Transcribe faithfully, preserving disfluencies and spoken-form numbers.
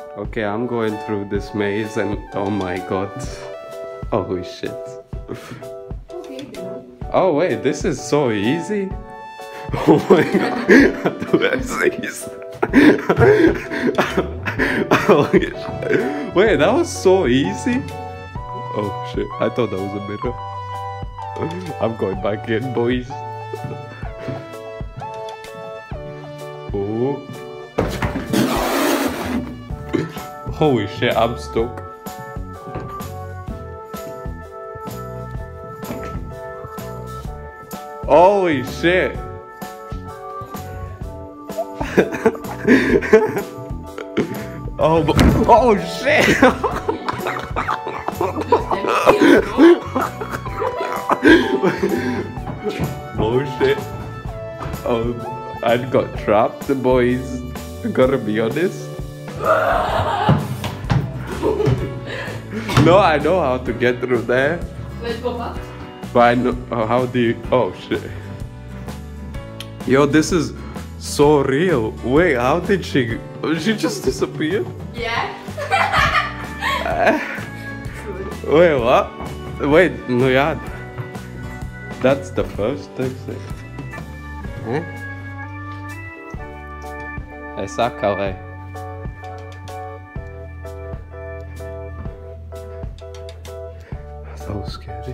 Okay, I'm going through this maze and oh my god. Oh shit. Okay, then. Oh wait, this is so easy. Oh my god. Du es Oh shit. Wait, that was so easy. Oh shit, I thought that was a mirror. I'm going back in, boys. Oh. Holy shit, I'm stuck. Holy shit. oh, oh shit. Oh shit. Oh, I got trapped, boys. I gotta be honest. No, I know how to get through there. Let's go back. But I know oh, how do you. Oh shit. Yo, this is so real. Wait, how did she. She just disappeared? Yeah. Wait, what? Wait, no, yeah. That's the first exit. Huh? Essa calé. That was scary.